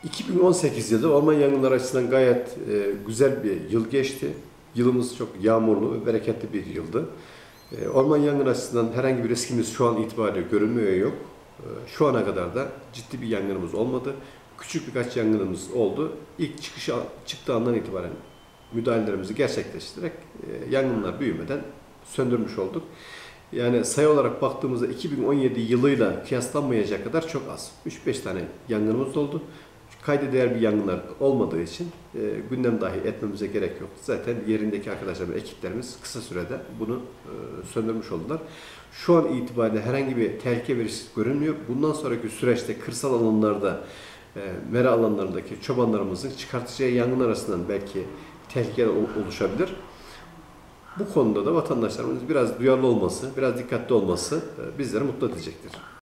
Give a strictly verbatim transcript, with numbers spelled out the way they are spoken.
iki bin on sekiz yılı orman yangınları açısından gayet e, güzel bir yıl geçti. Yılımız çok yağmurlu ve bereketli bir yıldı. E, orman yangını açısından herhangi bir riskimiz şu an itibariyle görünmüyor yok. E, şu ana kadar da ciddi bir yangınımız olmadı. Küçük birkaç yangınımız oldu. İlk çıkışı çıktığı andan itibaren müdahalelerimizi gerçekleştirerek e, yangınlar büyümeden söndürmüş olduk. Yani sayı olarak baktığımızda iki bin on yedi yılıyla kıyaslanmayacak kadar çok az. üç beş tane yangınımız oldu. Kayda değer bir yangınlar olmadığı için e, gündem dahi etmemize gerek yok. Zaten yerindeki arkadaşlar ve ekiplerimiz kısa sürede bunu e, söndürmüş oldular. Şu an itibariyle herhangi bir tehlike ve risk görünmüyor. Bundan sonraki süreçte kırsal alanlarda, e, mera alanlarındaki çobanlarımızın çıkartacağı yangın arasından belki tehlikeler oluşabilir. Bu konuda da vatandaşlarımız biraz duyarlı olması, biraz dikkatli olması bizleri mutlu edecektir.